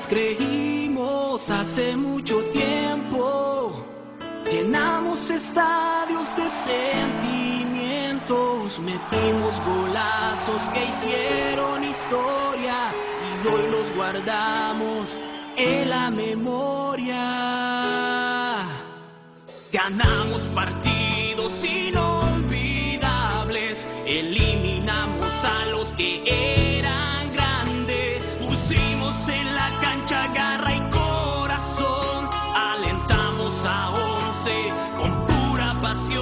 creímos hace mucho tiempo. Llenamos estadios de sentimientos, metimos golazos que hicieron historia y hoy los guardamos en la memoria. Ganamos partidos inolvidables, eliminamos a los que eran grandes, pusimos en la cancha garra y corazón, alentamos a 11 con pura pasión.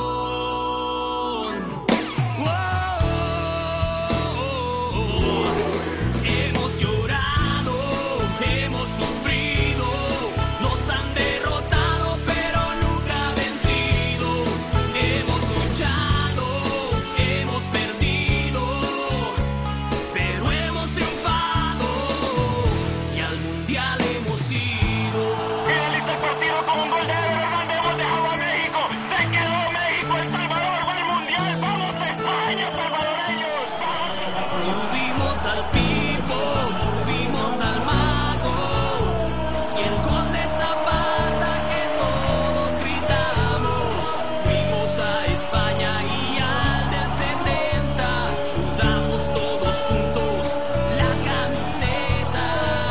Hemos llorado, hemos sufrido, nos han derrotado pero nunca vencido, hemos luchado, hemos perdido, pero hemos triunfado y al mundial hemos ido. Finaliza el partido con un gol de Eder Hernández, hemos dejado a México, se quedó México, El Salvador va al mundial, vamos a España, salvadoreños. Tuvimos al Pipo, tuvimos al Mago y el gol de Zapata que todos gritamos. Fuimos a España y al del 70 sudamos todos juntos la camiseta.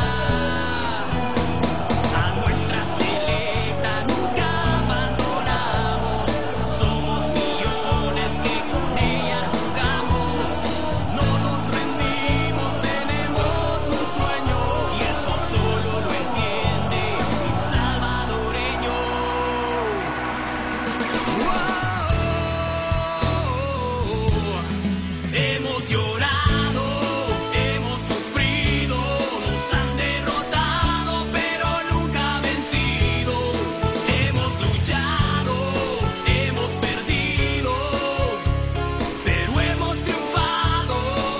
A nuestra selecta nunca abandonamos, somos millones que con ella jugamos. No nos rendimos, tenemos un sueño y eso solo lo entiende un salvadoreño. Hemos llorado, hemos sufrido, nos han derrotado pero nunca vencido. Hemos luchado, hemos perdido, pero hemos triunfado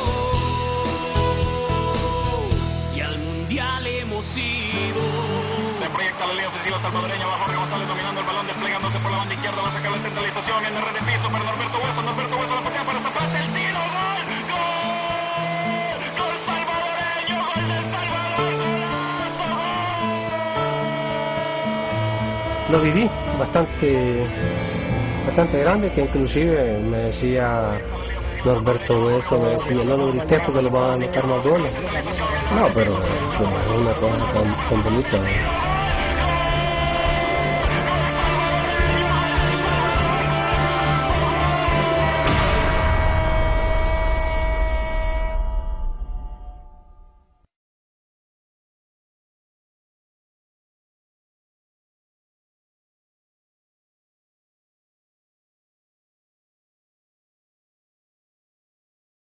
y al mundial hemos ido. Se proyecta la línea ofensiva salvadoreña, va Jorge González dominando el balón, desplegándose por la banda izquierda, va a sacar la centralización en el red de piso para Norberto Hueso la patea para Zapata, el tiro, gol, gol salvadoreño, gol del Salvador, golazo, Lo viví bastante grande, que inclusive me decía Norberto Hueso, me decía, no lo grité porque le van a meter más goles. No, pero como es una cosa tan bonita, ¿no?